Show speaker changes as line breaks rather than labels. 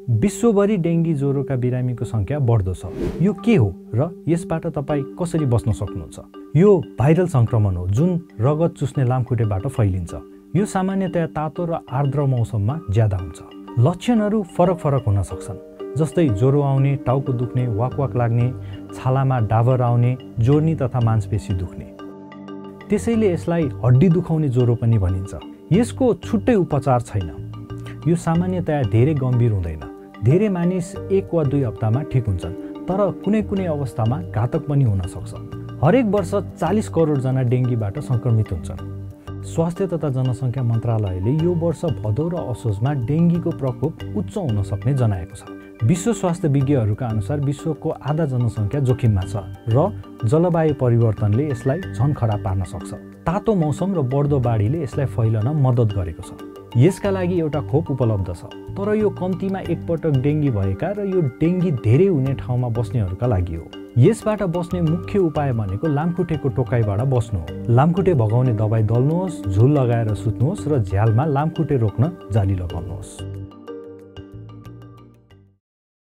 विश्वभरि डेङ्गी ज्वरोका बिरामीको संख्या बढ्दो छ। यो के हो र यसबाट तपाईँ कसरी बच्न सक्नुहुन्छ? यो भाइरल संक्रमण हो जुन रगत चुस्ने लामखुट्टेबाट फैलिन्छ। यो सामान्यतया तातो र आर्द्र मौसममा ज्यादा हुन्छ। लक्षणहरू फरक हुन सक्छन्, जस्तै ज्वरो आउने, टाउको दुख्ने, वाकवाक लाग्ने, छालामा डाबर आउने, जोर्नी तथा मांसपेशी दुख्ने। त्यसैले यसलाई हड्डी दुखाउने ज्वरो पनि भनिन्छ। यसको छुट्टै उपचार छैन। यो सामान्यतया धेरै गम्भीर हुँदैन। धेरै मानिस 1 वा 2 हप्तामा ठिक हुन्छन्, तर कुनै अवस्थामा घातक पनि हुन सक्छ। हरेक वर्ष 40 करोड जना डेङ्गीबाट संक्रमित हुन्छन्। स्वास्थ्य तथा जनसङ्ख्या मन्त्रालयले यो वर्ष भदौ र असोजमा डेङ्गीको प्रकोप उच्च हुन सक्ने जनाएको छ। विश्व स्वास्थ्य विज्ञहरूका अनुसार विश्वको आधा जनसङ्ख्या जोखिममा छ र जलवायु परिवर्तनले यसलाई झन खराब पार्न सक्छ। तातो मौसम र बढ्दो बाढीले यसलाई फैलन मद्दत गरेको छ। यसका लागि एउटा खोप उपलब्ध छ, तर यो कम्तीमा एकपटक डेङ्गी भएका र यो डेङ्गी धेरै हुने ठाउँमा बस्नेहरूका लागि हो। यसबाट बस्ने मुख्य उपाय भनेको लामखुट्टेको टोकाइबाट बस्नु हो। लामखुट्टे भगाउने दबाई दल्नुहोस्, झुल लगाएर सुत्नुहोस् र झ्यालमा लामखुट्टे रोक्न जाली लगाउनुहोस्।